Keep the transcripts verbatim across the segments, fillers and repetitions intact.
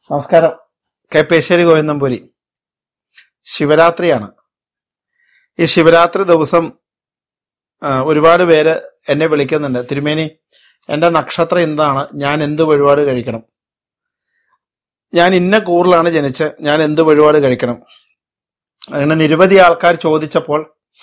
നമസ്കാരം. കെ പേശ്ശേരി ഗോവിന്ദംപുരി. ശിവരാത്രിയാണ്. ഈ ശിവരാത്രി ദിവസം ഒരുപാട് പേര് എന്നെ വിളിക്കുന്നുണ്ട്, തിരുമേനി എന്റെ നക്ഷത്രം എന്താണ്, ഞാൻ എന്ത് വഴിപാട് കഴിക്കണം, ഞാൻ ഇന്ന കൂറിലാണ് ജനിച്ച്, ഞാൻ എന്ത് വഴിപാട് കഴിക്കണം. അങ്ങനെ നിരവധി ആൾക്കാർ ചോദിച്ചപ്പോൾ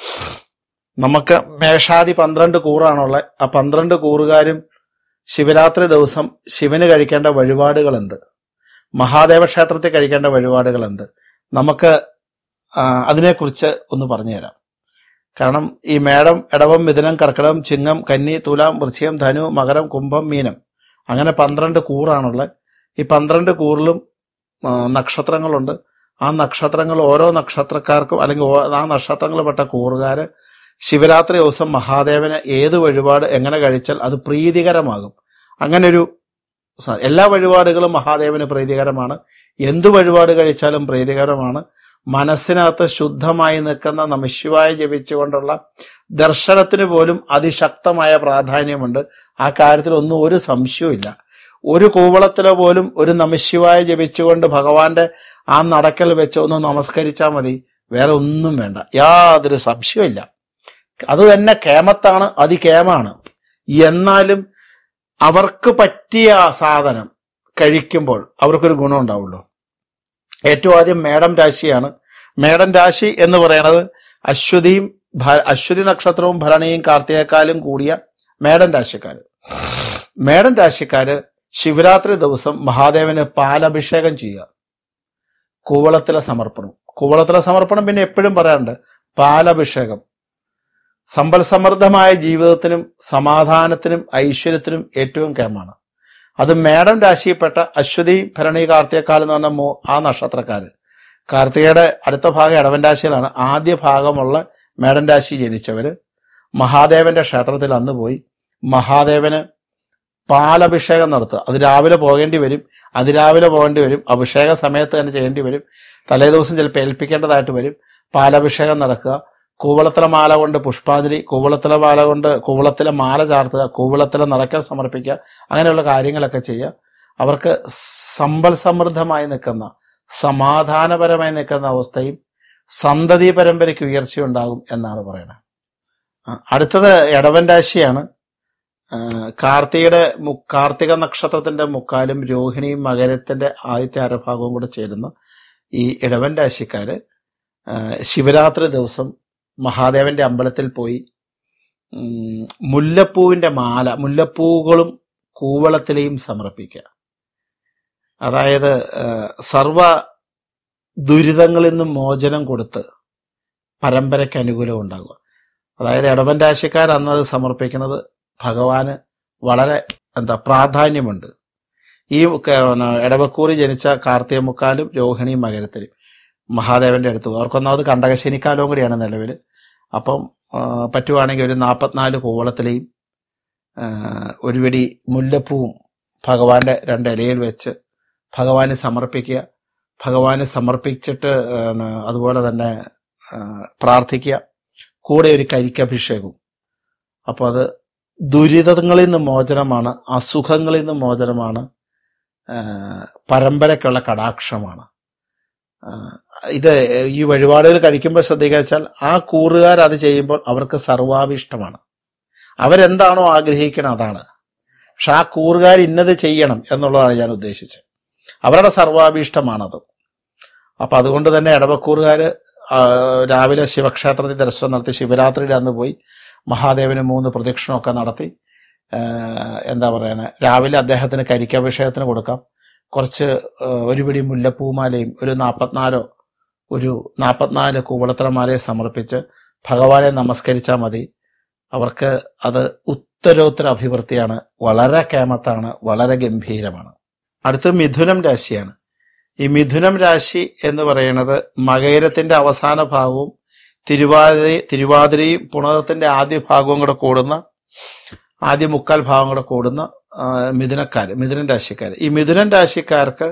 നമുക്ക് മേഷാദി പന്ത്രണ്ട് കൂറാണുള്ളത്. ആ പന്ത്രണ്ട് കൂറുകാരും ശിവരാത്രി ദിവസം ശിവന് കഴിക്കേണ്ട വഴിപാടുകൾ എന്ത്, മഹാദേവ ക്ഷേത്രത്തിൽ കഴിക്കേണ്ട വഴിപാടുകൾ എന്ത്, നമുക്ക് അതിനെക്കുറിച്ച് ഒന്ന് പറഞ്ഞു തരാം. കാരണം ഈ മേടം, ഇടവം, മിഥുനം, കർക്കിടകം, ചിങ്ങം, കന്നി, തുലാം, വൃശ്ചികം, ധനു, മകരം, കുംഭം, മീനം, അങ്ങനെ പന്ത്രണ്ട് കൂറാണുള്ളത്. ഈ പന്ത്രണ്ട് കൂറിലും നക്ഷത്രങ്ങളുണ്ട്. ആ നക്ഷത്രങ്ങൾ ഓരോ നക്ഷത്രക്കാർക്കും അല്ലെങ്കിൽ ആ നക്ഷത്രങ്ങളിൽപ്പെട്ട കൂറുകാര് ശിവരാത്രി ദിവസം മഹാദേവന് ഏത് വഴിപാട് എങ്ങനെ കഴിച്ചാൽ അത് പ്രീതികരമാകും. അങ്ങനെ ഒരു എല്ലാ വഴിപാടുകളും മഹാദേവന് പ്രീതികരമാണ്. എന്തു വഴിപാട് കഴിച്ചാലും പ്രീതികരമാണ്. മനസ്സിനകത്ത് ശുദ്ധമായി നിൽക്കുന്ന നമഃശിവായ ജപിച്ചുകൊണ്ടുള്ള ദർശനത്തിന് പോലും അതിശക്തമായ പ്രാധാന്യമുണ്ട്. ആ കാര്യത്തിൽ ഒന്നും ഒരു സംശയവും. ഒരു കൂവളത്തിലോ പോലും ഒരു നമഃശിവായ ജപിച്ചുകൊണ്ട് ഭഗവാന്റെ ആ നടക്കൽ വെച്ച് ഒന്ന് നമസ്കരിച്ചാൽ മതി, വേറെ ഒന്നും വേണ്ട, യാതൊരു സംശയമില്ല. അത് തന്നെ കേമത്താണ്, അതികേമാണ്. എന്നാലും അവർക്ക് പറ്റിയ ആ സാധനം കഴിക്കുമ്പോൾ അവർക്കൊരു ഗുണം ഉണ്ടാവുള്ളൂ. ഏറ്റവും ആദ്യം മേടം രാശിയാണ്. മേടം രാശി എന്ന് പറയുന്നത് അശ്വതിയും അശ്വതി നക്ഷത്രവും ഭരണിയും കാർത്തികക്കാലും കൂടിയ മേടം രാശിക്കാര്. മേടം രാശിക്കാര് ശിവരാത്രി ദിവസം മഹാദേവന് പാലഭിഷേകം ചെയ്യുക. കൂവളത്തിലെ സമർപ്പണം കൂവളത്തിലെ സമർപ്പണം പിന്നെ എപ്പോഴും പറയാറുണ്ട്. പാലഭിഷേകം സമ്പൽ സമൃദ്ധമായ ജീവിതത്തിനും സമാധാനത്തിനും ഐശ്വര്യത്തിനും ഏറ്റവും കേമാണ്. അത് മേടം രാശിയിൽപ്പെട്ട അശ്വതി ഭരണി കാർത്തികക്കാൽ എന്ന് പറഞ്ഞ മോ ആ നക്ഷത്രക്കാര്. കാർത്തികയുടെ അടുത്ത ഭാഗം ഇടവൻ രാശിയിലാണ്. ആദ്യ ഭാഗമുള്ള മേടൻ രാശി ജനിച്ചവര് മഹാദേവന്റെ ക്ഷേത്രത്തിൽ അന്ന് പോയി മഹാദേവന് പാലഭിഷേകം നടത്തുക. അത് രാവിലെ പോകേണ്ടി വരും, അതിരാവിലെ പോകേണ്ടി വരും, അഭിഷേക സമയത്ത് തന്നെ ചെയ്യേണ്ടി വരും, തലേ ദിവസം ചിലപ്പോൾ ഏൽപ്പിക്കേണ്ടതായിട്ട് വരും. പാലഭിഷേകം നടക്കുക, കൂവളത്തിലെ മാല കൊണ്ട് പുഷ്പാഞ്ജലി, കൂവളത്തിലെ മാല കൊണ്ട് കൂവളത്തിലെ മാല ചാർത്തുക, കൂവളത്തിലെ നടക്കൽ സമർപ്പിക്കുക, അങ്ങനെയുള്ള കാര്യങ്ങളൊക്കെ ചെയ്യുക. അവർക്ക് സമ്പൽ സമൃദ്ധമായി നിൽക്കുന്ന സമാധാനപരമായി നിൽക്കുന്ന അവസ്ഥയും സന്തതി പരമ്പരയ്ക്ക് ഉയർച്ചയുണ്ടാകും എന്നാണ് പറയുന്നത്. അടുത്തത് ഇടവൻ രാശിയാണ്. കാർത്തികയുടെ കാർത്തിക നക്ഷത്രത്തിന്റെ മുക്കാലും രോഹിണിയും മകരത്തിന്റെ ആദ്യത്തെ അരഭാഗവും കൂടെ ചേരുന്ന ഈ ഇടവൻ രാശിക്കാര് ശിവരാത്രി ദിവസം മഹാദേവന്റെ അമ്പലത്തിൽ പോയി മുല്ലപ്പൂവിന്റെ മാല, മുല്ലപ്പൂവുകളും കൂവളത്തിലെയും സമർപ്പിക്കുക. അതായത് സർവ ദുരിതങ്ങളിൽ നിന്നും മോചനം കൊടുത്ത് പരമ്പരയ്ക്ക് അനുകൂലം ഉണ്ടാകുക. അതായത് ഇടവൻ രാശിക്കാർ അന്നത് സമർപ്പിക്കുന്നത് ഭഗവാന് വളരെ എന്താ പ്രാധാന്യമുണ്ട്. ഈ ഇടവക്കൂറി ജനിച്ച കാർത്തിക മുക്കാലും രോഹിണിയും മകരത്തിലും മഹാദേവന്റെ അടുത്ത് പോകും. അവർക്കൊന്നാമത് കണ്ടകശനിക്കാലവും കൂടിയാണ് നിലവിൽ. അപ്പം പറ്റുവാണെങ്കിൽ ഒരു നാൽപ്പത്തിനാല് കൂവളത്തിലെയും ഒരു പിടി മുല്ലപ്പൂവും ഭഗവാന്റെ രണ്ട് ഇലയിൽ വെച്ച് ഭഗവാന് സമർപ്പിക്കുക. ഭഗവാന് സമർപ്പിച്ചിട്ട് അതുപോലെ തന്നെ പ്രാർത്ഥിക്കുക. കൂടെ ഒരു കരിക്കഭിഷേകവും. അപ്പോൾ അത് ദുരിതങ്ങളിൽ നിന്ന് മോചനമാണ്, അസുഖങ്ങളിൽ നിന്ന് മോചനമാണ്, പരമ്പരയ്ക്കുള്ള കടാക്ഷമാണ്. ഇത് ഈ വഴിപാടുകൾ കഴിക്കുമ്പോൾ ശ്രദ്ധിക്കുക വെച്ചാൽ ആ കൂറുകാർ അത് ചെയ്യുമ്പോൾ അവർക്ക് സർവാഭിഷ്ടമാണ്. അവരെന്താണോ ആഗ്രഹിക്കണം അതാണ്. പക്ഷെ ആ കൂറുകാർ ഇന്നത് ചെയ്യണം എന്നുള്ളതാണ് ഞാൻ ഉദ്ദേശിച്ചത്. അവരുടെ സർവാഭീഷ്ടമാണത്. അപ്പൊ അതുകൊണ്ട് തന്നെ ഇടവക്കൂറുകാര് രാവിലെ ശിവക്ഷേത്രത്തിൽ ദർശനം നടത്തി ശിവരാത്രിയിൽ അന്ന് പോയി മഹാദേവന് മൂന്ന് പ്രദക്ഷിണമൊക്കെ നടത്തി എന്താ പറയണേ രാവിലെ അദ്ദേഹത്തിന് കരിക്കഭിഷേകത്തിന് കൊടുക്കാം. കുറച്ച് ഒരു പിടി മുല്ലപ്പൂമാലയും ഒരു നാൽപ്പത്തിനാലോ ഒരു നാൽപ്പത്തിനാല് കൂവളത്തറമാലയെ സമർപ്പിച്ച് ഭഗവാനെ നമസ്കരിച്ചാൽ മതി. അവർക്ക് അത് ഉത്തരോത്തര അഭിവൃദ്ധിയാണ്. വളരെ കേമത്താണ്, വളരെ ഗംഭീരമാണ്. അടുത്ത് മിഥുനം രാശിയാണ്. ഈ മിഥുനം രാശി എന്ന് പറയുന്നത് മകയിരത്തിന്റെ അവസാന ഭാഗവും തിരുവാതിര തിരുവാതിരയും പുണകത്തിന്റെ ആദ്യ ഭാഗവും കൂടെ കൂടുന്ന ആദ്യ മുക്കാൽ ഭാഗം കൂടെ കൂടുന്ന മിഥുനക്കാര്, മിഥുനൻ രാശിക്കാര്. ഈ മിഥുനൻ രാശിക്കാർക്ക്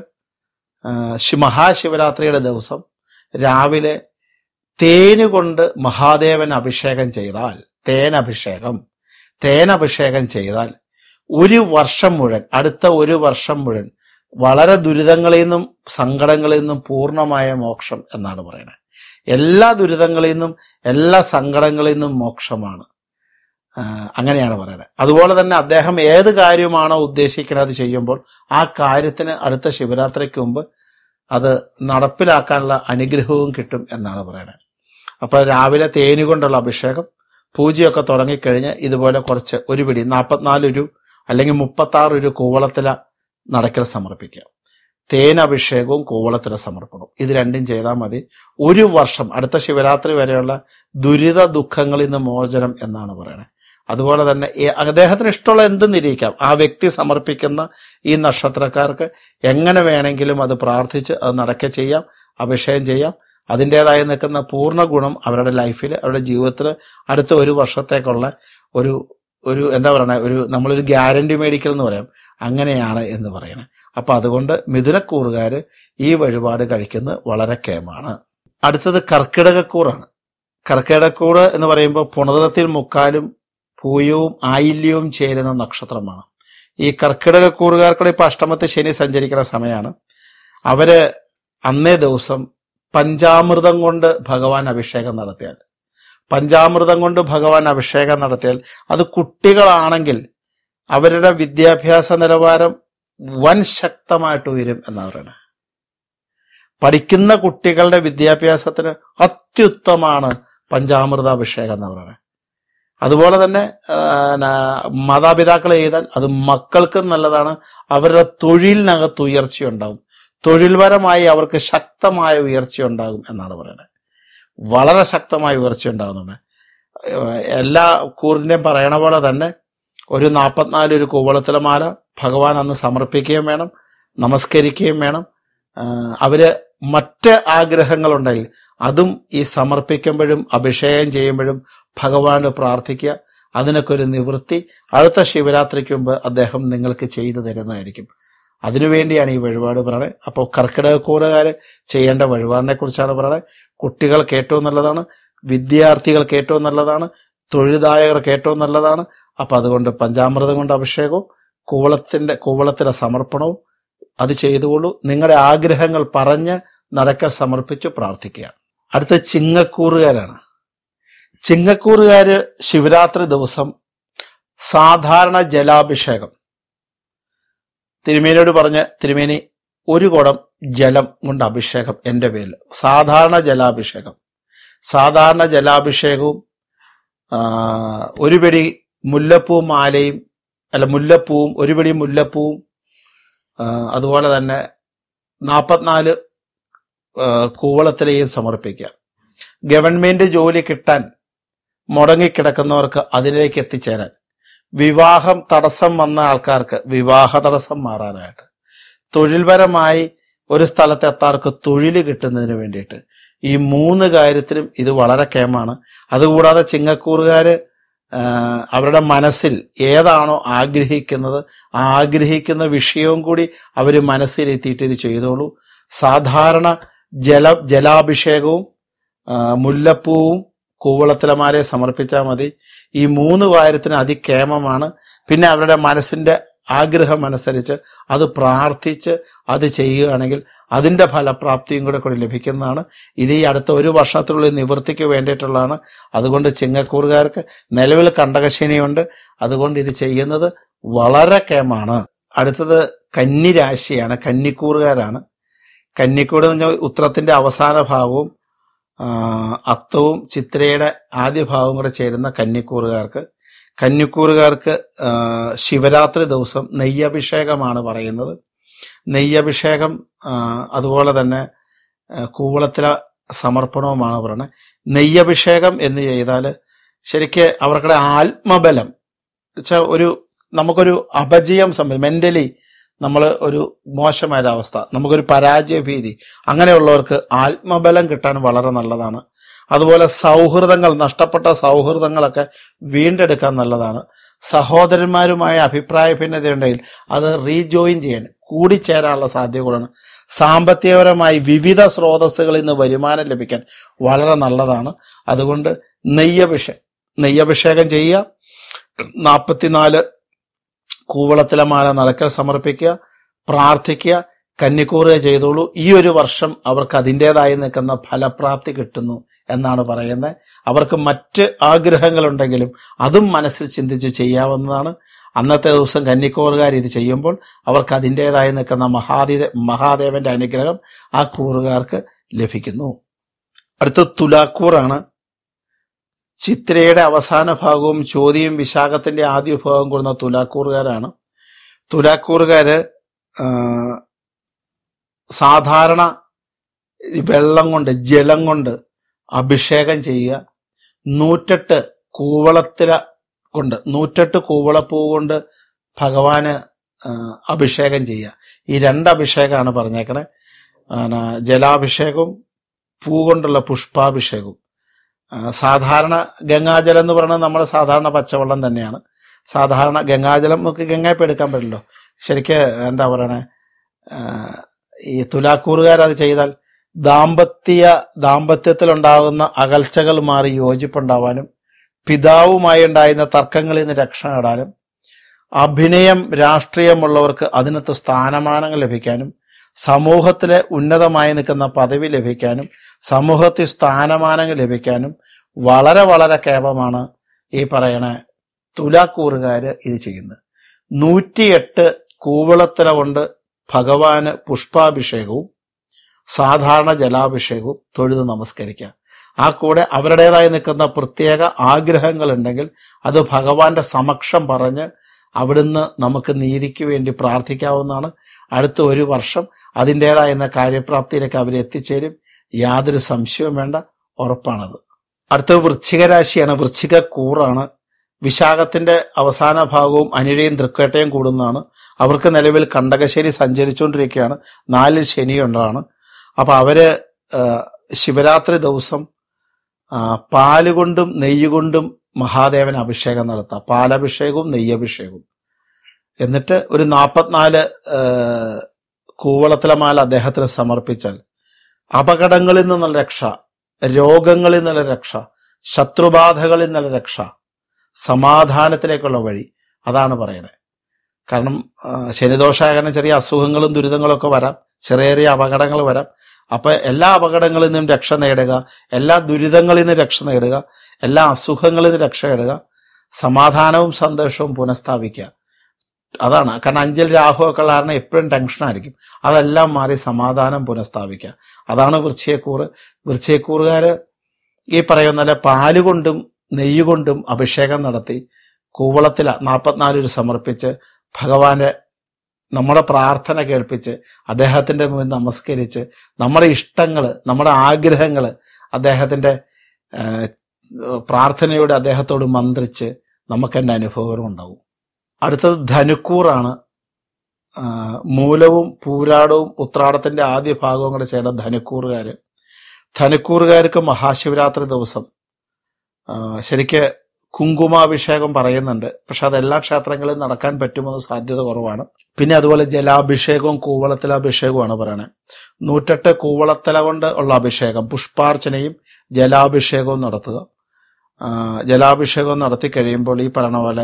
മഹാശിവരാത്രിയുടെ ദിവസം രാവിലെ തേനുകൊണ്ട് മഹാദേവൻ അഭിഷേകം ചെയ്താൽ, തേനഭിഷേകം തേനഭിഷേകം ചെയ്താൽ ഒരു വർഷം മുഴുവൻ, അടുത്ത ഒരു വർഷം മുഴുവൻ വളരെ ദുരിതങ്ങളിൽ നിന്നും സങ്കടങ്ങളിൽ നിന്നും പൂർണ്ണമായ മോക്ഷം എന്നാണ് പറയുന്നത്. എല്ലാ ദുരിതങ്ങളിൽ നിന്നും എല്ലാ സങ്കടങ്ങളിൽ നിന്നും മോക്ഷമാണ്, അങ്ങനെയാണ് പറയുന്നത്. അതുപോലെ തന്നെ അദ്ദേഹം ഏത് കാര്യമാണോ ഉദ്ദേശിക്കുന്നത് ചെയ്യുമ്പോൾ ആ കാര്യത്തിന് അടുത്ത ശിവരാത്രിക്ക് മുമ്പ് അത് നടപ്പിലാക്കാനുള്ള അനുഗ്രഹവും കിട്ടും എന്നാണ് പറയുന്നത്. അപ്പൊ രാവിലെ തേനി കൊണ്ടുള്ള അഭിഷേകം, പൂജയൊക്കെ തുടങ്ങിക്കഴിഞ്ഞ് ഇതുപോലെ കുറച്ച് ഒരു പിടി നാൽപ്പത്തിനാല് ഒരു അല്ലെങ്കിൽ മുപ്പത്തി ആറ് ഒരു കൂവളത്തില നടക്കൽ സമർപ്പിക്കുക. തേനഭിഷേകവും കൂവളത്തില സമർപ്പണവും ഇത് രണ്ടും ചെയ്താൽ മതി. ഒരു വർഷം അടുത്ത ശിവരാത്രി വരെയുള്ള ദുരിത ദുഃഖങ്ങളിൽ നിന്ന് മോചനം എന്നാണ് പറയുന്നത്. അതുപോലെ തന്നെ അദ്ദേഹത്തിന് ഇഷ്ടമുള്ള എന്തും നിരീക്കാം. ആ വ്യക്തി സമർപ്പിക്കുന്ന ഈ നക്ഷത്രക്കാർക്ക് എങ്ങനെ വേണമെങ്കിലും അത് പ്രാർത്ഥിച്ച് അത് നടക്കെ ചെയ്യാം, അഭിഷേകം ചെയ്യാം. അതിൻ്റെതായി നിൽക്കുന്ന പൂർണ്ണ ഗുണം അവരുടെ ലൈഫിൽ, അവരുടെ ജീവിതത്തിൽ അടുത്ത ഒരു വർഷത്തേക്കുള്ള ഒരു ഒരു എന്താ പറയണ ഒരു നമ്മളൊരു ഗ്യാരണ്ടി മേടിക്കൽ എന്ന് പറയാം, അങ്ങനെയാണ് എന്ന് പറയണേ. അപ്പൊ അതുകൊണ്ട് മിഥുനക്കൂറുകാര് ഈ വഴിപാട് കഴിക്കുന്നത് വളരെ കേമാണ്. അടുത്തത് കർക്കിടകക്കൂറാണ്. കർക്കിടകക്കൂറ് എന്ന് പറയുമ്പോൾ പുണർതത്തിൽ മുക്കാലും പൂയവും ആയില്യവും ചേരുന്ന നക്ഷത്രമാണ്. ഈ കർക്കിടകക്കൂറുകാർക്കുള്ള ഇപ്പൊ അഷ്ടമത്തെ ശനി സഞ്ചരിക്കുന്ന സമയമാണ്. അവര് അന്നേ ദിവസം പഞ്ചാമൃതം കൊണ്ട് ഭഗവാൻ അഭിഷേകം നടത്തിയാൽ പഞ്ചാമൃതം കൊണ്ട് ഭഗവാൻ അഭിഷേകം നടത്തിയാൽ അത് കുട്ടികളാണെങ്കിൽ അവരുടെ വിദ്യാഭ്യാസ നിലവാരം വൻ ശക്തമായിട്ട് ഉയരും എന്നാണ് പറയുന്നത്. പഠിക്കുന്ന കുട്ടികളുടെ വിദ്യാഭ്യാസത്തിന് അത്യുത്തമാണ് പഞ്ചാമൃത അഭിഷേകം എന്ന് പറയുന്നത്. അതുപോലെ തന്നെ മാതാപിതാക്കൾ ചെയ്താൽ അത് മക്കൾക്കും നല്ലതാണ്. അവരുടെ തൊഴിലിനകത്ത് ഉയർച്ചയുണ്ടാവും, തൊഴിൽപരമായി അവർക്ക് ശക്തമായ ഉയർച്ച ഉണ്ടാകും എന്നാണ് പറയുന്നത്. വളരെ ശക്തമായ ഉയർച്ച ഉണ്ടാകുന്നുണ്ട്. എല്ലാ കൂറിന്റെയും പറയണ പോലെ തന്നെ ഒരു നാൽപ്പത്തിനാല് ഒരു കൂവളത്തില മാല ഭഗവാൻ അന്ന് സമർപ്പിക്കുകയും വേണം, നമസ്കരിക്കുകയും വേണം. അവര് മറ്റ് ആഗ്രഹങ്ങളുണ്ടെങ്കിൽ അതും ഈ സമർപ്പിക്കുമ്പോഴും അഭിഷേകം ചെയ്യുമ്പോഴും ഭഗവാന് പ്രാർത്ഥിക്കുക. അതിനൊക്കെ ഒരു നിവൃത്തി അടുത്ത ശിവരാത്രിക്ക് മുമ്പ് അദ്ദേഹം നിങ്ങൾക്ക് ചെയ്തു തരുന്നതായിരിക്കും. അതിനുവേണ്ടിയാണ് ഈ വഴിപാട് പറയുന്നത്. അപ്പോൾ കർക്കിടകക്കൂറുകാര് ചെയ്യേണ്ട വഴിപാടിനെ കുറിച്ചാണ് പറയുന്നത്. കുട്ടികൾക്ക് ഏറ്റവും നല്ലതാണ്, വിദ്യാർത്ഥികൾക്ക് ഏറ്റവും നല്ലതാണ്, തൊഴിൽദായകർക്ക് ഏറ്റവും നല്ലതാണ്. അപ്പൊ അതുകൊണ്ട് പഞ്ചാമൃതം കൊണ്ട് അഭിഷേകവും കൂവളത്തിന്റെ കൂവളത്തിലെ സമർപ്പണവും അത് ചെയ്തുകൊള്ളൂ. നിങ്ങളുടെ ആഗ്രഹങ്ങൾ പറഞ്ഞ് നടക്കൽ സമർപ്പിച്ച് പ്രാർത്ഥിക്കുക. അടുത്ത ചിങ്ങക്കൂറുകാരാണ്. ചിങ്ങക്കൂറുകാര് ശിവരാത്രി ദിവസം സാധാരണ ജലാഭിഷേകം തിരുമേനിയോട് പറഞ്ഞ്, തിരുമേനി ഒരു കുടം ജലം കൊണ്ട് അഭിഷേകം എന്റെ പേരിൽ, സാധാരണ ജലാഭിഷേകം. സാധാരണ ജലാഭിഷേകവും ഒരു പിടി മുല്ലപ്പൂവും മാലയും അല്ല മുല്ലപ്പൂവും ഒരു പിടി മുല്ലപ്പൂവും അതുപോലെ തന്നെ നാൽപ്പത്തിനാല് കൂവളത്തിലെയും സമർപ്പിക്കുക. ഗവൺമെന്റ് ജോലി കിട്ടാൻ മുടങ്ങിക്കിടക്കുന്നവർക്ക് അതിലേക്ക് എത്തിച്ചേരാൻ, വിവാഹം തടസ്സം വന്ന ആൾക്കാർക്ക് വിവാഹ തടസ്സം മാറാനായിട്ട്, തൊഴിൽപരമായി ഒരു സ്ഥലത്ത് എത്താർക്ക് തൊഴിൽ കിട്ടുന്നതിന് വേണ്ടിയിട്ട്, ഈ മൂന്ന് കാര്യത്തിലും ഇത് വളരെ കേമാണ്. അതുകൂടാതെ ചിങ്ങക്കൂറുകാര് അവരുടെ മനസ്സിൽ ഏതാണോ ആഗ്രഹിക്കുന്നത് ആ ആഗ്രഹിക്കുന്ന വിഷയവും കൂടി അവര് മനസ്സിലെത്തിയിട്ട് ഇത് ചെയ്തോളൂ. സാധാരണ ജല ജലാഭിഷേകവും മുല്ലപ്പൂവും കൂവളത്തിലമാരെ സമർപ്പിച്ചാൽ മതി. ഈ മൂന്ന് കാര്യത്തിന് അതികേമമാണ്. പിന്നെ അവരുടെ മനസ്സിന്റെ ആഗ്രഹം അനുസരിച്ച് അത് പ്രാർത്ഥിച്ച് അത് ചെയ്യുകയാണെങ്കിൽ അതിന്റെ ഫലപ്രാപ്തിയും കൂടെ കൂടി ലഭിക്കുന്നതാണ്. ഇത് ഈ അടുത്ത ഒരു വർഷത്തിനുള്ളിൽ നിവൃത്തിക്ക് വേണ്ടിയിട്ടുള്ളതാണ്. അതുകൊണ്ട് ചിങ്ങക്കൂറുകാർക്ക് നിലവിൽ കണ്ടകശനിയുണ്ട്, അതുകൊണ്ട് ഇത് ചെയ്യുന്നത് വളരെ കേമാണ്. അടുത്തത് കന്നിരാശിയാണ്, കന്നിക്കൂറുകാരാണ്. കന്നിക്കൂട് എന്ന് പറഞ്ഞാൽ ഉത്രത്തിന്റെ അവസാന ഭാഗവും അത്തവും ചിത്രയുടെ ആദ്യ ഭാഗവും കൂടെ ചേരുന്ന കന്നിക്കൂറുകാർക്ക് കന്നിക്കൂറുകാർക്ക് ശിവരാത്രി ദിവസം നെയ്യഭിഷേകമാണ് പറയുന്നത്. നെയ്യഭിഷേകം അതുപോലെ തന്നെ കൂവളത്തില സമർപ്പണവുമാണ് പറയുന്നത്. നെയ്യഭിഷേകം എന്ന് ചെയ്താൽ ശരിക്ക് അവർക്കുടെ ആത്മബലം വെച്ചാൽ ഒരു നമുക്കൊരു അപജയം സംഭവിക്കും, മെന്റലി നമ്മൾ ഒരു മോശമായ അവസ്ഥ, നമുക്കൊരു പരാജയ ഭീതി, അങ്ങനെയുള്ളവർക്ക് ആത്മബലം കിട്ടാൻ വളരെ നല്ലതാണ്. അതുപോലെ സൗഹൃദങ്ങൾ, നഷ്ടപ്പെട്ട സൗഹൃദങ്ങളൊക്കെ വീണ്ടെടുക്കാൻ നല്ലതാണ്. സഹോദരന്മാരുമായ അഭിപ്രായ ഭിന്നതയുണ്ടെങ്കിൽ അത് റീജോയിൻ ചെയ്യാൻ, കൂടിച്ചേരാനുള്ള സാധ്യതകളാണ്. സാമ്പത്തികപരമായി വിവിധ സ്രോതസ്സുകളിൽ നിന്ന് വരുമാനം ലഭിക്കാൻ വളരെ നല്ലതാണ്. അതുകൊണ്ട് നെയ്യഭിഷേകം നെയ്യഭിഷേകം ചെയ്യുക. നാൽപ്പത്തിനാല് കൂവളത്തിലെ മാല നടക്കൽ സമർപ്പിക്കുക. പ്രാർത്ഥിക്കുക, കന്നിക്കൂറുക ചെയ്തോളൂ. ഈ ഒരു വർഷം അവർക്ക് അതിൻ്റെതായി നിൽക്കുന്ന ഫലപ്രാപ്തി കിട്ടുന്നു എന്നാണ് പറയുന്നത്. അവർക്ക് മറ്റ് ആഗ്രഹങ്ങളുണ്ടെങ്കിലും അതും മനസ്സിൽ ചിന്തിച്ച് ചെയ്യാവുന്നതാണ്. അന്നത്തെ ദിവസം കന്നിക്കൂറുകാർ ഇത് ചെയ്യുമ്പോൾ അവർക്ക് അതിൻ്റെതായി നിൽക്കുന്ന മഹാദേ മഹാദേവന്റെ അനുഗ്രഹം ആ കൂറുകാർക്ക് ലഭിക്കുന്നു. അടുത്ത തുലാക്കൂറാണ്. ചിത്രയുടെ അവസാന ഭാഗവും ചോതിയും വിശാഖത്തിന്റെ ആദ്യ ഭാഗവും കൂടുന്ന തുലാക്കൂറുകാരാണ്. തുലാക്കൂറുകാര് സാധാരണ വെള്ളം കൊണ്ട് ജലം കൊണ്ട് അഭിഷേകം ചെയ്യുക, നൂറ്റെട്ട് കൂവളത്തില കൊണ്ട് നൂറ്റെട്ട് കൂവളപ്പൂ കൊണ്ട് ഭഗവാന് അഭിഷേകം ചെയ്യുക. ഈ രണ്ട് അഭിഷേകമാണ് പറഞ്ഞേക്കണേ. ജലാഭിഷേകവും പൂ കൊണ്ടുള്ള പുഷ്പാഭിഷേകവും. സാധാരണ ഗംഗാജലം എന്ന് പറയുന്നത് നമ്മുടെ സാധാരണ പച്ചവെള്ളം തന്നെയാണ്. സാധാരണ ഗംഗാജലം നമുക്ക് ഗംഗായിപ്പ് എടുക്കാൻ പറ്റില്ലല്ലോ. ശരിക്ക് എന്താ പറയണേ, ഈ തുലാക്കൂറുകാരത് ചെയ്താൽ ദാമ്പത്യ ദാമ്പത്യത്തിലുണ്ടാകുന്ന അകൽച്ചകൾ മാറി യോജിപ്പുണ്ടാവാനും പിതാവുമായി ഉണ്ടായിരുന്ന തർക്കങ്ങളിൽ നിന്ന് രക്ഷ നേടാനും അഭിനയം രാഷ്ട്രീയമുള്ളവർക്ക് അതിനകത്ത് സ്ഥാനമാനങ്ങൾ ലഭിക്കാനും സമൂഹത്തിലെ ഉന്നതമായി നിൽക്കുന്ന പദവി ലഭിക്കാനും സമൂഹത്തിൽ സ്ഥാനമാനങ്ങൾ ലഭിക്കാനും വളരെ വളരെ കേവലമാണ് ഈ പറയണ തുലാക്കൂറുകാര് ഇത് ചെയ്യുന്നത്. നൂറ്റിയെട്ട് കൂവളത്തില കൊണ്ട് ഭഗവാന് പുഷ്പാഭിഷേകവും സാധാരണ ജലാഭിഷേകവും തൊഴുത് നമസ്കരിക്കുക. ആ കൂടെ അവരുടേതായി നിൽക്കുന്ന പ്രത്യേക ആഗ്രഹങ്ങൾ ഉണ്ടെങ്കിൽ അത് ഭഗവാന്റെ സമക്ഷം പറഞ്ഞ് അവിടുന്ന് നമുക്ക് നീതിക്ക് വേണ്ടി പ്രാർത്ഥിക്കാവുന്നതാണ്. അടുത്ത ഒരു വർഷം അതിൻ്റെതായിരുന്ന കാര്യപ്രാപ്തിയിലേക്ക് അവർ എത്തിച്ചേരും. യാതൊരു സംശയവും വേണ്ട, ഉറപ്പാണത്. അടുത്ത വൃശ്ചിക രാശിയാണ്. വൃശ്ചിക കൂറാണ്. വിശാഖത്തിന്റെ അവസാന ഭാഗവും അനിഴയും തൃക്കേട്ടയും കൂടുന്നതാണ്. അവർക്ക് നിലവിൽ കണ്ടകശ്ശേരി സഞ്ചരിച്ചുകൊണ്ടിരിക്കുകയാണ്. നാലിൽ ശനിയുണ്ടാണ്. അപ്പൊ അവര് ശിവരാത്രി ദിവസം പാലുകൊണ്ടും നെയ്യുകൊണ്ടും മഹാദേവന് അഭിഷേകം നടത്താം. പാലഭിഷേകവും നെയ്യഭിഷേകവും. എന്നിട്ട് ഒരു നാൽപ്പത്തിനാല് കൂവളത്തിലമാല അദ്ദേഹത്തിന് സമർപ്പിച്ചാൽ അപകടങ്ങളിൽ നിന്നുള്ള രക്ഷ, രോഗങ്ങളിൽ നിന്നുള്ള രക്ഷ, ശത്രുബാധകളിൽ നിന്നുള്ള രക്ഷ, സമാധാനത്തിലേക്കുള്ള വഴി, അതാണ് പറയണേ. കാരണം ശനിദോഷായ ചെറിയ അസുഖങ്ങളും ദുരിതങ്ങളും ഒക്കെ വരാം, ചെറിയ ചെറിയ അപകടങ്ങൾ വരാം. അപ്പൊ എല്ലാ അപകടങ്ങളിൽ നിന്നും രക്ഷ നേടുക, എല്ലാ ദുരിതങ്ങളിൽ നിന്ന് രക്ഷ നേടുക, എല്ലാ അസുഖങ്ങളിൽ നിന്ന് രക്ഷ നേടുക, സമാധാനവും സന്തോഷവും പുനഃസ്ഥാപിക്കുക. അതാണ്. കാരണം അഞ്ചിൽ രാഹു ഒക്കെ കാരണം എപ്പോഴും ടെൻഷനായിരിക്കും. അതെല്ലാം മാറി സമാധാനം പുനഃസ്ഥാപിക്കുക. അതാണ് വൃശ്ചികക്കൂറ്. വൃശ്ചികക്കൂറുകാര് ഈ പറയുന്ന പാലുകൊണ്ടും നെയ്യുകൊണ്ടും അഭിഷേകം നടത്തി കൂവളത്തില നാൽപ്പത്തിനാല് സമർപ്പിച്ച് ഭഗവാന്റെ നമ്മുടെ പ്രാർത്ഥന കേൾപ്പിച്ച് അദ്ദേഹത്തിന്റെ മുന്നിൽ നമസ്കരിച്ച് നമ്മുടെ ഇഷ്ടങ്ങള് നമ്മുടെ ആഗ്രഹങ്ങള് അദ്ദേഹത്തിന്റെ പ്രാർത്ഥനയോട് അദ്ദേഹത്തോട് മന്ത്രിച്ച് നമുക്ക് എന്റെ അനുഭവം ഉണ്ടാവും. അടുത്തത് ധനുക്കൂറാണ്. മൂലവും പൂരാടവും ഉത്രാടത്തിന്റെ ആദ്യ ഭാഗവും കൂടെ ചേർന്ന ധനുക്കൂറുകാര്. ധനുക്കൂറുകാർക്ക് മഹാശിവരാത്രി ദിവസം ശരിക്ക് കുങ്കുമാഭിഷേകം പറയുന്നുണ്ട്. പക്ഷെ അത് എല്ലാ ക്ഷേത്രങ്ങളിലും നടക്കാൻ പറ്റുമെന്ന് സാധ്യത കുറവാണ്. പിന്നെ അതുപോലെ ജലാഭിഷേകവും കൂവളത്തിലാഭിഷേകവുമാണ് പറയണത്. നൂറ്റെട്ട് കൂവളത്തല കൊണ്ട് ഉള്ള അഭിഷേകം, പുഷ്പാർച്ചനയും ജലാഭിഷേകവും നടത്തുക. ജലാഭിഷേകം നടത്തി കഴിയുമ്പോൾ ഈ പറഞ്ഞ പോലെ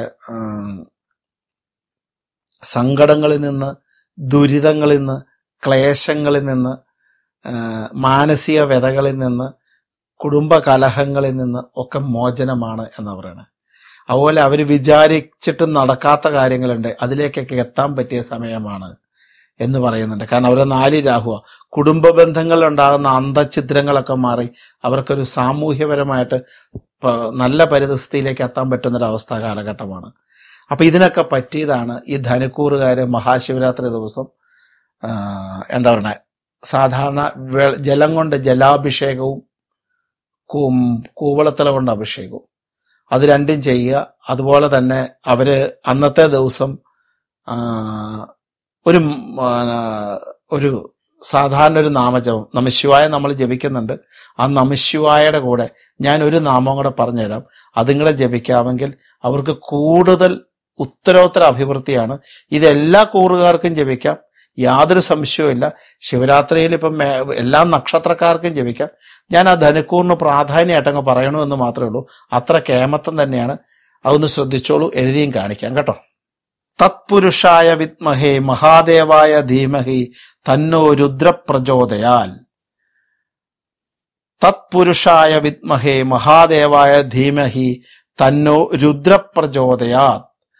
സങ്കടങ്ങളിൽ നിന്ന്, ദുരിതങ്ങളിൽ നിന്ന്, ക്ലേശങ്ങളിൽ നിന്ന്, മാനസിക വ്യതകളിൽ നിന്ന്, കുടുംബ കലഹങ്ങളിൽ നിന്ന് ഒക്കെ മോചനമാണ് എന്ന് പറയണത്. അതുപോലെ അവർ വിചാരിച്ചിട്ട് നടക്കാത്ത കാര്യങ്ങളുണ്ട്, അതിലേക്കൊക്കെ എത്താൻ പറ്റിയ സമയമാണ് എന്ന് പറയുന്നുണ്ട്. കാരണം അവരെ നാല് രാഹുവ കുടുംബ ബന്ധങ്ങളിൽ ഉണ്ടാകുന്ന അന്തഛിദ്രങ്ങളൊക്കെ മാറി അവർക്കൊരു സാമൂഹ്യപരമായിട്ട് നല്ല പരിതസ്ഥിതിയിലേക്ക് എത്താൻ പറ്റുന്നൊരവസ്ഥ കാലഘട്ടമാണ്. അപ്പൊ ഇതിനൊക്കെ പറ്റിയതാണ് ഈ ധനുക്കൂറുകാര് മഹാശിവരാത്രി ദിവസം എന്താ പറയണ സാധാരണ ജലം കൊണ്ട് ജലാഭിഷേകവും കൂവളത്തല കൊണ്ട് അഭിഷേകവും അത് രണ്ടും ചെയ്യുക. അതുപോലെ തന്നെ അവര് അന്നത്തെ ദിവസം ഒരു ഒരു സാധാരണ ഒരു നാമജപം നമഃശിവായ നമ്മൾ ജപിക്കുന്നുണ്ട്. ആ നമഃശിവായയുടെ കൂടെ ഞാൻ ഒരു നാമം കൂടെ പറഞ്ഞുതരാം. അതും കൂടെ ജപിക്കാമെങ്കിൽ അവർക്ക് കൂടുതൽ ഉത്തരോത്തര അഭിവൃദ്ധിയാണ്. ഇതെല്ലാ കൂറുകാർക്കും ജപിക്കാം, യാതൊരു സംശയവും ഇല്ല. ശിവരാത്രിയിൽ ഇപ്പം എല്ലാ നക്ഷത്രക്കാർക്കും ജപിക്കാം. ഞാൻ ആ ധനുക്കൂറിന് പ്രാധാന്യമായിട്ടങ്ങ് പറയണമെന്ന് മാത്രമേ ഉള്ളൂ. അത്ര കേമത്തം തന്നെയാണ്. അതൊന്ന് ശ്രദ്ധിച്ചോളൂ, എഴുതിയും കാണിക്കാം കേട്ടോ. തത്പുരുഷായ വിദ്മഹേ മഹാദേവായ ധീമഹി തന്നോ രുദ്രപ്രചോദയാൽ. തത്പുരുഷായ വിദ്മഹേ മഹാദേവായ ധീമഹി തന്നോ രുദ്രപ്രചോദയാൽ.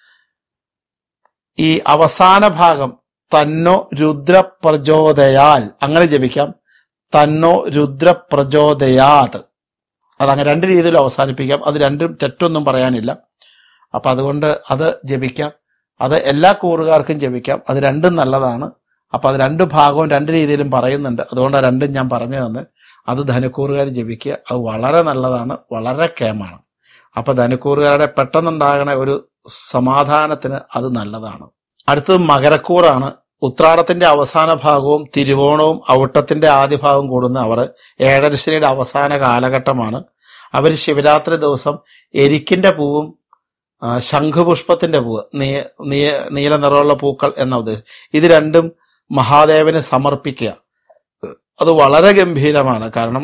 ഈ അവസാന ഭാഗം തന്നോ രുദ്രപ്രചോദയാൽ അങ്ങനെ ജപിക്കാം. തന്നോ രുദ്രപ്രചോദയാത് അതങ്ങനെ രണ്ട് രീതിയിൽ അവസാനിപ്പിക്കാം. അത് രണ്ടും തെറ്റൊന്നും പറയാനില്ല. അപ്പൊ അതുകൊണ്ട് അത് ജപിക്കാം. അത് എല്ലാ കൂറുകാർക്കും ജപിക്കാം. അത് രണ്ടും നല്ലതാണ്. അപ്പൊ അത് രണ്ട് ഭാഗവും രണ്ട് രീതിയിലും പറയുന്നുണ്ട്. അതുകൊണ്ട് രണ്ടും ഞാൻ പറഞ്ഞു തന്നെ. അത് ധനുക്കൂറുകാർ ജപിക്കുക. അത് വളരെ നല്ലതാണ്, വളരെ കേമാണ്. അപ്പൊ ധനുക്കൂറുകാരുടെ പെട്ടെന്നുണ്ടാകണ ഒരു സമാധാനത്തിന് അത് നല്ലതാണ്. അടുത്തത് മകരക്കൂറാണ്. ഉത്രാടത്തിന്റെ അവസാന ഭാഗവും തിരുവോണവും ഔട്ടത്തിന്റെ ആദ്യ ഭാഗവും കൂടുന്ന അവർ ഏഴരശ്ശനിയുടെ അവസാന കാലഘട്ടമാണ്. അവർ ശിവരാത്രി ദിവസം എരിക്കിന്റെ പൂവും ശംഖുപുഷ്പത്തിന്റെ പൂവ്, നീ നീ നീല നിറമുള്ള പൂക്കൾ എന്ന ഉദ്ദേശം, ഇത് രണ്ടും മഹാദേവന് സമർപ്പിക്കുക. അത് വളരെ ഗംഭീരമാണ്. കാരണം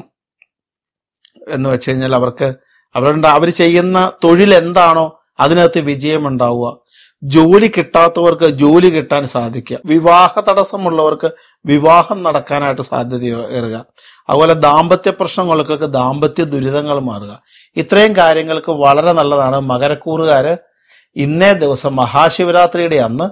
എന്ന് വെച്ച് കഴിഞ്ഞാൽ അവർക്ക് അവരുണ്ട് അവർ ചെയ്യുന്ന തൊഴിൽ എന്താണോ അതിനകത്ത് വിജയമുണ്ടാവുക. ജോലി കിട്ടാത്തവർക്ക് ജോലി കിട്ടാൻ സാധിക്കുക. വിവാഹ തടസ്സമുള്ളവർക്ക് വിവാഹം നടക്കാനായിട്ട് സാധ്യതയേറുക. അതുപോലെ ദാമ്പത്യ പ്രശ്നങ്ങൾക്കൊക്കെ ദാമ്പത്യ ദുരിതങ്ങൾ മാറുക. ഇത്രയും കാര്യങ്ങൾക്ക് വളരെ നല്ലതാണ്. മകരക്കൂറുകാര് ഇന്നേ ദിവസം മഹാശിവരാത്രിയുടെ അന്ന്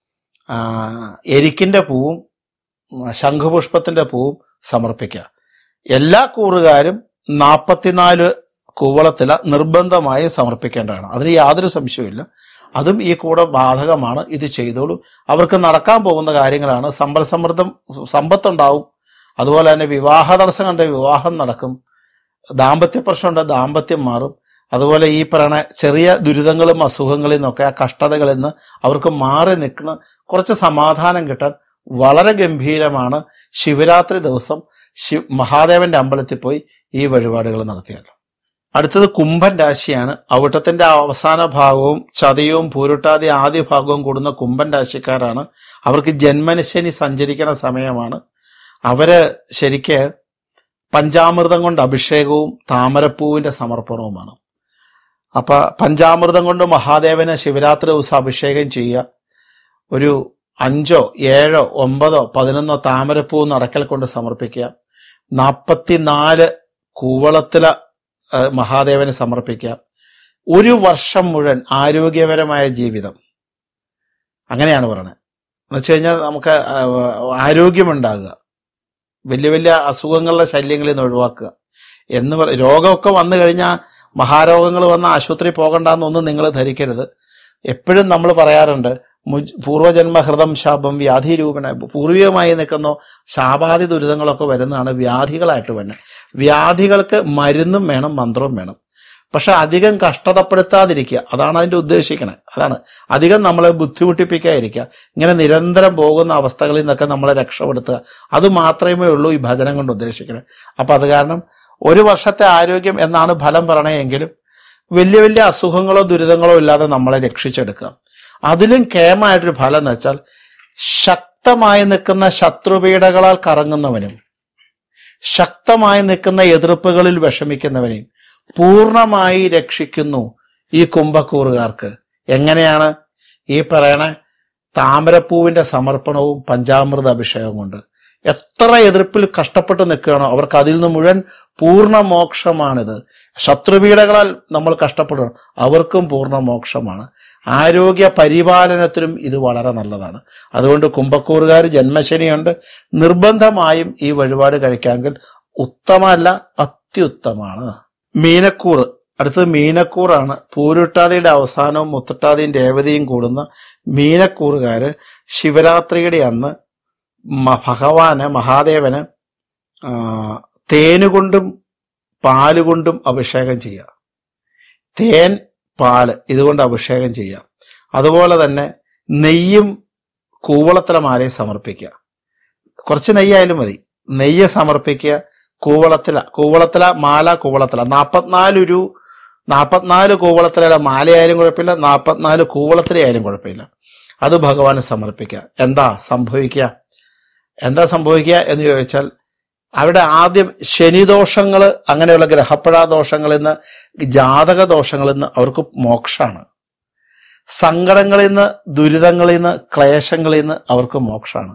എരിക്കിന്റെ പൂവും ശംഖുപുഷ്പത്തിന്റെ പൂവും സമർപ്പിക്കുക. എല്ലാ കൂറുകാരും നാൽപ്പത്തിനാല് കൂവളത്തില നിർബന്ധമായും സമർപ്പിക്കേണ്ടതാണ്. അതിന് യാതൊരു സംശയവുമില്ല. അതും ഈ കൂടെ ബാധകമാണ്. ഇത് ചെയ്തോളൂ. അവർക്ക് നടക്കാൻ പോകുന്ന കാര്യങ്ങളാണ്. സമ്പൽ സമൃദ്ധം സമ്പത്തുണ്ടാവും. അതുപോലെ തന്നെ വിവാഹ തടസ്സം കണ്ട വിവാഹം നടക്കും. ദാമ്പത്യ പ്രശ്നമുണ്ട്, ദാമ്പത്യം മാറും. അതുപോലെ ഈ പറയണ ചെറിയ ദുരിതങ്ങളും അസുഖങ്ങളിൽ നിന്നൊക്കെ ആ കഷ്ടതകളിൽ നിന്ന് അവർക്ക് മാറി നിൽക്കുന്ന കുറച്ച് സമാധാനം കിട്ടാൻ വളരെ ഗംഭീരമാണ് ശിവരാത്രി ദിവസം ശിവ മഹാദേവന്റെ അമ്പലത്തിൽ പോയി ഈ വഴിപാടുകൾ നടത്തിയാൽ. അടുത്തത് കുംഭൻ രാശിയാണ്. ഔട്ടത്തിന്റെ അവസാന ഭാഗവും ചതയവും പൂരുട്ടാതി ആദ്യ ഭാഗവും കൂടുന്ന കുംഭൻ രാശിക്കാരാണ്. അവർക്ക് ജന്മനശനി സഞ്ചരിക്കുന്ന സമയമാണ്. അവര് ശരിക്ക് പഞ്ചാമൃതം കൊണ്ട് അഭിഷേകവും താമരപ്പൂവിന്റെ സമർപ്പണവുമാണ്. അപ്പൊ പഞ്ചാമൃതം കൊണ്ട് മഹാദേവന് ശിവരാത്രി ദിവസം അഭിഷേകം ചെയ്യുക. ഒരു അഞ്ചോ ഏഴോ ഒമ്പതോ പതിനൊന്നോ താമരപ്പൂ നടക്കൽ കൊണ്ട് സമർപ്പിക്കുക. നാൽപ്പത്തിനാല് കൂവളത്തില മഹാദേവന് സമർപ്പിക്കുക. ഒരു വർഷം മുഴുവൻ ആരോഗ്യപരമായ ജീവിതം, അങ്ങനെയാണ് പറയുന്നത്. എന്ന് വെച്ച് കഴിഞ്ഞാൽ നമുക്ക് ആരോഗ്യമുണ്ടാകുക, വലിയ വലിയ അസുഖങ്ങളുടെ ശല്യങ്ങളിൽ നിന്ന് ഒഴിവാക്കുക എന്ന് പറ രോഗമൊക്കെ വന്നു കഴിഞ്ഞാൽ മഹാരോഗങ്ങൾ വന്ന ആശുപത്രി പോകണ്ടെന്നൊന്നും നിങ്ങൾ ധരിക്കരുത്. എപ്പോഴും നമ്മൾ പറയാറുണ്ട്, മുജ് പൂർവജന്മ ഹൃദം ശാപം വ്യാധി രൂപണ, പൂർവികമായി നിൽക്കുന്ന ശാപാതി ദുരിതങ്ങളൊക്കെ വരുന്നതാണ് വ്യാധികളായിട്ട് തന്നെ. വ്യാധികൾക്ക് മരുന്നും വേണം, മന്ത്രവും വേണം. പക്ഷെ അധികം കഷ്ടതപ്പെടുത്താതിരിക്കുക, അതാണ് അതിന്റെ ഉദ്ദേശിക്കണേ. അതാണ് അധികം നമ്മളെ ബുദ്ധിമുട്ടിപ്പിക്കാതിരിക്കുക. ഇങ്ങനെ നിരന്തരം പോകുന്ന അവസ്ഥകളിൽ നിന്നൊക്കെ നമ്മളെ രക്ഷപ്പെടുത്തുക. അത് മാത്രമേ ഉള്ളൂ ഈ ഭജനം കൊണ്ട് ഉദ്ദേശിക്കണേ. അപ്പൊ അത് കാരണം ഒരു വർഷത്തെ ആരോഗ്യം എന്നാണ് ഫലം പറയണെങ്കിലും വലിയ വലിയ അസുഖങ്ങളോ ദുരിതങ്ങളോ ഇല്ലാതെ നമ്മളെ രക്ഷിച്ചെടുക്കുക. അതിലും കേമായിട്ടൊരു ഫലം എന്ന് വെച്ചാൽ ശക്തമായി നിൽക്കുന്ന ശത്രുപീഡകളാൽ കറങ്ങുന്നവനും ശക്തമായി നിൽക്കുന്ന എതിർപ്പുകളിൽ വിഷമിക്കുന്നവനെയും പൂർണ്ണമായി രക്ഷിക്കുന്നു ഈ കുംഭക്കൂറുകാർക്ക്. എങ്ങനെയാണ്? ഈ പറയണ താമരപ്പൂവിന്റെ സമർപ്പണവും പഞ്ചാമൃത അഭിഷേകവും കൊണ്ട്. എത്ര എതിർപ്പിൽ കഷ്ടപ്പെട്ട് നിൽക്കുകയാണോ അവർക്ക് അതിൽ നിന്ന് മുഴുവൻ പൂർണ്ണ മോക്ഷമാണിത്. ശത്രുപീഡകളാൽ നമ്മൾ കഷ്ടപ്പെടണം, അവർക്കും പൂർണ്ണ മോക്ഷമാണ്. ആരോഗ്യ പരിപാലനത്തിനും ഇത് വളരെ നല്ലതാണ്. അതുകൊണ്ട് കുംഭക്കൂറുകാർ ജന്മശനിയുണ്ട്, നിർബന്ധമായും ഈ വഴിപാട് കഴിക്കാമെങ്കിൽ ഉത്തമല്ല, അത്യുത്തമാണ്. മീനക്കൂറ്. അടുത്തത് മീനക്കൂറാണ്. പൂരുട്ടാതിയുടെ അവസാനവും മുത്തട്ടാതിയും രേവതിയും കൂടുന്ന മീനക്കൂറുകാര് ശിവരാത്രിയുടെ അന്ന് ഭഗവാന് മഹാദേവന് തേനുകൊണ്ടും പാലുകൊണ്ടും അഭിഷേകം ചെയ്യുക. തേൻ, പാല് ഇതുകൊണ്ട് അഭിഷേകം ചെയ്യുക. അതുപോലെ തന്നെ നെയ്യും കൂവളത്തില മാലയും സമർപ്പിക്കുക. കുറച്ച് നെയ്യായാലും മതി. നെയ്യ് സമർപ്പിക്കുക. കൂവളത്തില കൂവളത്തില മാല കൂവളത്തില നാൽപ്പത്തിനാല് ഒരു നാൽപ്പത്തിനാല് കൂവളത്തിലയുടെ മാലയായാലും കുഴപ്പമില്ല, നാൽപ്പത്തിനാല് കൂവളത്തിലയായാലും കുഴപ്പമില്ല. അത് ഭഗവാന് സമർപ്പിക്കുക. എന്താ സംഭവിക്കുക എന്താ സംഭവിക്കുക എന്ന് ചോദിച്ചാൽ അവിടെ ആദ്യം ശനിദോഷങ്ങൾ, അങ്ങനെയുള്ള ഗ്രഹപ്പഴ ദോഷങ്ങളിൽ നിന്ന്, ജാതക ദോഷങ്ങളിൽ നിന്ന് അവർക്ക് മോക്ഷമാണ്. സങ്കടങ്ങളിൽ നിന്ന്, ദുരിതങ്ങളിൽ നിന്ന്, ക്ലേശങ്ങളിൽ നിന്ന് അവർക്ക് മോക്ഷമാണ്.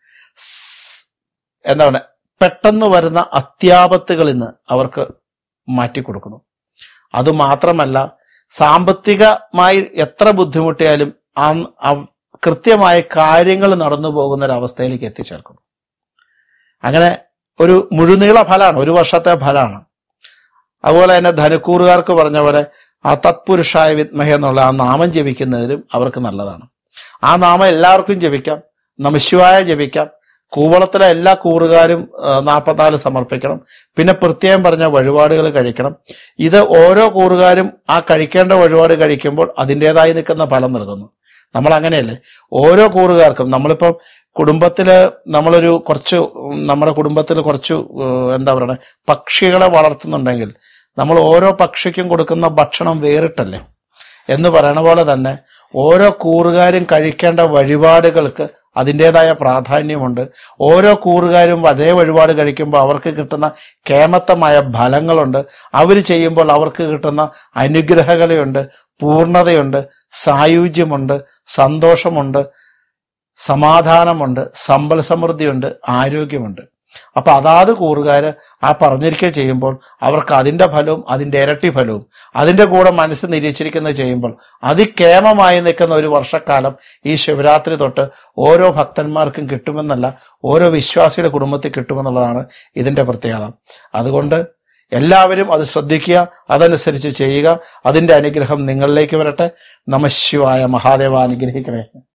എന്താ പറയുക, പെട്ടെന്ന് വരുന്ന അത്യാപത്തുകളിൽ നിന്ന് അവർക്ക് മാറ്റിക്കൊടുക്കണം. അതുമാത്രമല്ല, സാമ്പത്തികമായി എത്ര ബുദ്ധിമുട്ടിയാലും ആ കൃത്യമായ കാര്യങ്ങൾ നടന്നു പോകുന്ന ഒരു അവസ്ഥയിലേക്ക് എത്തിച്ചേർക്കണം. അങ്ങനെ ഒരു മുഴുനീള ഫലമാണ്, ഒരു വർഷത്തെ ഫലമാണ്. അതുപോലെ തന്നെ ധനുക്കൂറുകാർക്ക് പറഞ്ഞ പോലെ ആ തത്പുരുഷായ വിദ്മഹ എന്നുള്ള ആ നാമം ജപിക്കുന്നതിലും അവർക്ക് നല്ലതാണ്. ആ നാമം എല്ലാവർക്കും ജപിക്കാം, നമഃശിവായ ജപിക്കാം. കൂവളത്തിലെ എല്ലാ കൂറുകാരും നാൽപ്പത്തിനാല് സമർപ്പിക്കണം. പിന്നെ പ്രത്യേകം പറഞ്ഞ വഴിപാടുകൾ കഴിക്കണം. ഇത് ഓരോ കൂറുകാരും ആ കഴിക്കേണ്ട വഴിപാട് കഴിക്കുമ്പോൾ അതിൻ്റെതായി നിൽക്കുന്ന ഫലം നൽകുന്നു. നമ്മൾ അങ്ങനെയല്ലേ, ഓരോ കൂറുകാർക്കും നമ്മളിപ്പം കുടുംബത്തില് നമ്മളൊരു കുറച്ച് നമ്മുടെ കുടുംബത്തിൽ കുറച്ച് എന്താ പറയുക പക്ഷികളെ വളർത്തുന്നുണ്ടെങ്കിൽ നമ്മൾ ഓരോ പക്ഷിക്കും കൊടുക്കുന്ന ഭക്ഷണം വേറിട്ടല്ലേ എന്ന് പറയണ പോലെ തന്നെ ഓരോ കൂറുകാരും കഴിക്കേണ്ട വഴിപാടുകൾക്ക് അതിൻ്റെതായ പ്രാധാന്യമുണ്ട്. ഓരോ കൂറുകാരും അതേ വഴിപാട് കഴിക്കുമ്പോൾ അവർക്ക് കിട്ടുന്ന കേമത്തമായ ഫലങ്ങളുണ്ട്. അവർ ചെയ്യുമ്പോൾ അവർക്ക് കിട്ടുന്ന അനുഗ്രഹകലയുണ്ട്, പൂർണ്ണതയുണ്ട്, സായുജ്യമുണ്ട്, സന്തോഷമുണ്ട്, സമാധാനമുണ്ട്, സമ്പൽ സമൃദ്ധിയുണ്ട്, ആരോഗ്യമുണ്ട്. അപ്പൊ അതാത് കൂറുകാര് ആ പറഞ്ഞിരിക്കുക ചെയ്യുമ്പോൾ അവർക്ക് അതിന്റെ ഫലവും അതിന്റെ ഇരട്ടി ഫലവും അതിന്റെ കൂടെ മനസ്സ് നിരീക്ഷിക്കുന്നത് ചെയ്യുമ്പോൾ അതികേമമായി നിൽക്കുന്ന ഒരു വർഷക്കാലം ഈ ശിവരാത്രി തൊട്ട് ഓരോ ഭക്തന്മാർക്കും കിട്ടുമെന്നല്ല, ഓരോ വിശ്വാസിയുടെ കുടുംബത്തിൽ കിട്ടുമെന്നുള്ളതാണ് ഇതിന്റെ പ്രത്യേകത. അതുകൊണ്ട് എല്ലാവരും അത് ശ്രദ്ധിക്കുക, അതനുസരിച്ച് ചെയ്യുക. അതിന്റെ അനുഗ്രഹം നിങ്ങളിലേക്ക് വരട്ടെ. നമഃശിവായ. മഹാദേവ അനുഗ്രഹിക്കണേ.